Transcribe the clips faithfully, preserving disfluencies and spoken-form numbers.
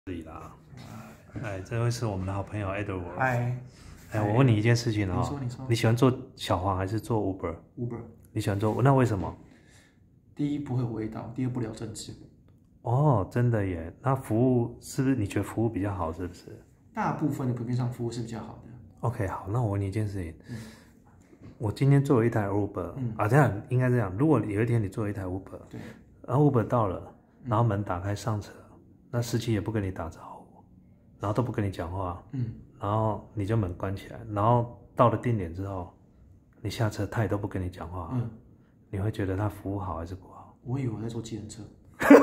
里啦。哎，这位是我们的好朋友 Edward。 嗨， 哎，我问你一件事情哦， 你说你说， 你喜欢做小黄还是做 Uber？Uber， 你喜欢做，那为什么？ 第一不会有味道，第二不聊政治。 哦，真的耶。那服务是不是你觉得服务比较好？是不是？ 大部分的普遍上服务是比较好的。 OK， 好，那我问你一件事情。嗯、我今天做了一台 Uber，、嗯、啊，这样应该这样。如果有一天你做了一台 Uber， 对，然后 Uber 到了，然后门打开上车，嗯、那司机也不跟你打招呼，然后都不跟你讲话，嗯，然后你就门关起来，然后到了定点之后，你下车他也都不跟你讲话，嗯，你会觉得他服务好还是不好？ 我以为我在坐计程车。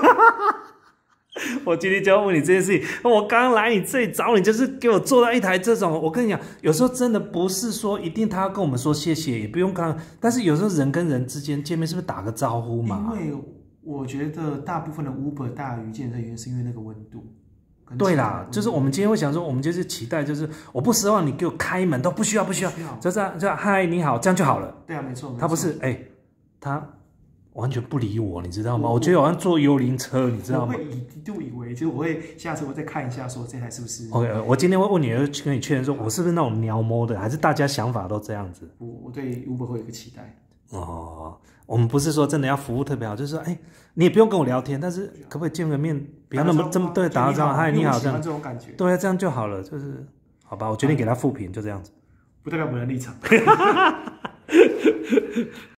我今天就要问你这件事情。我刚刚来你这里找你，就是给我做到一台这种。我跟你讲，有时候真的不是说一定他要跟我们说谢谢，也不用刚。但是有时候人跟人之间见面，是不是打个招呼嘛？ 因为我觉得大部分的 Uber 大于计程车原因是因为那个温度。 对啦，就是我们今天会想说，我们就是期待，就是我不奢望你给我开门，都不需要，不需要，就这样，这样，嗨，你好，这样就好了。 对啊，没错。 他不是，哎、欸，他。完全不理我，你知道吗？我, 我觉得好像坐幽灵车，你知道吗？ 我会一度以为，就是我会下次我再看一下，说这台是不是 ？OK， 我今天会问你，跟你确认说，我是不是那种鸟摸的，还是大家想法都这样子？ 我我对 Uber 会有一个期待。 哦，我们不是说真的要服务特别好，就是说，哎、欸，你也不用跟我聊天，但是可不可以见个面，不要那么这么对打个招呼，嗨，你好，这样这种感觉， 对，这样就好了，就是好吧？我决定给他负评，就这样子， 不代表我们的立场。